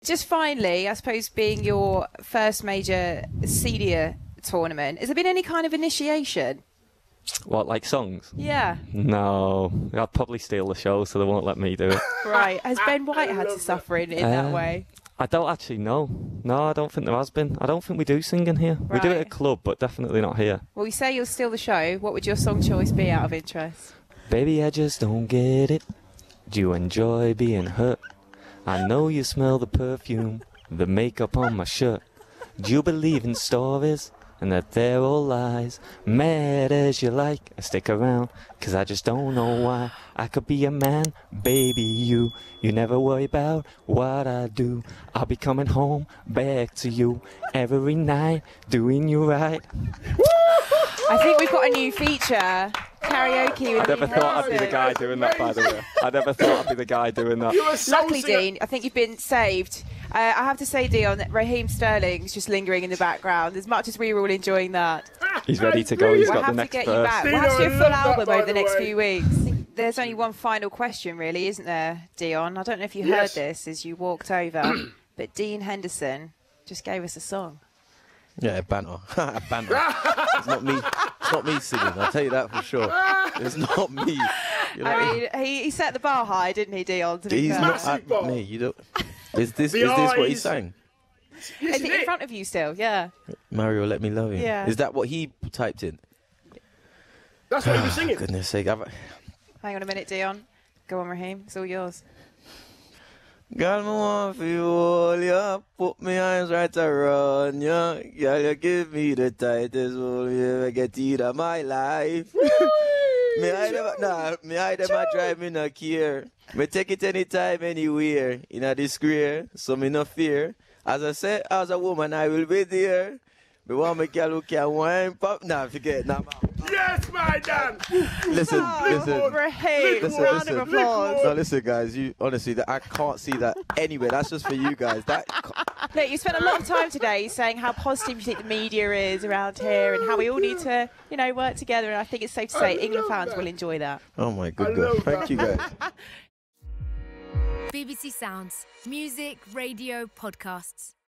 Just finally, I suppose being your first major senior tournament, has there been any kind of initiation? What, like songs? Yeah. No, I'd probably steal the show, so they won't let me do it. Right. Has Ben White had to suffer in that way? I don't actually know. No, I don't think there has been. I don't think we do singing here. Right. We do it at a club, but definitely not here. Well, you say you'll steal the show. What would your song choice be out of interest? Baby, I just don't get it. Do you enjoy being hurt? I know you smell the perfume, the makeup on my shirt. Do you believe in stories? And that they're all lies. Mad as you like, I stick around, 'cause I just don't know why. I could be a man, baby, you never worry about what I do. I'll be coming home back to you every night, doing you right. I think we've got a new feature. Karaoke with I never Dean thought I'd be the Henderson. guy doing that, by the way. I never thought I'd be the guy doing that. Luckily, Dean, I think you've been saved. I have to say, Dion, that Raheem Sterling's just lingering in the background. As much as we were all enjoying that, He's ready to go. He's we'll got the have to next get you back. verse. We'll have to do a full album over the next way. few weeks. There's only one final question, really, isn't there, Dion? I don't know if you heard this as you walked over, but Dean Henderson just gave us a song. Yeah, banter. Banter. It's not me. It's not me singing. I'll tell you that for sure. It's not me. You know, I mean, he set the bar high, didn't he, Dion? To be he's fair? not me. You don't. Is this what he sang? Is it in front of you still? Yeah. Mario, let me love you. Yeah. Is that what he typed in? That's what he was singing. Goodness sake. Hang on a minute, Dion. Go on, Raheem. It's all yours. Girl, me want for you, hold ya. Put my arms right around ya. Girl, you give me the tightest hold you ever get in of my life. Me hide them a drive me no care. Me take it anytime, anywhere. In a disgrace, so me no fear. As I said, as a woman, I will be there. Me want me girl who can wine pop. Nah, forget. Nah, Yes, my Dan. listen. Raheem, Listen, round listen. of applause. No, listen, guys. You honestly, I can't see that anywhere. That's just for you guys. Look, you spent a lot of time today saying how positive you think the media is around here and how we all need to, work together. And I think it's safe to say England fans will enjoy that. Oh my good God. Thank you, guys. BBC Sounds. Music, radio, podcasts.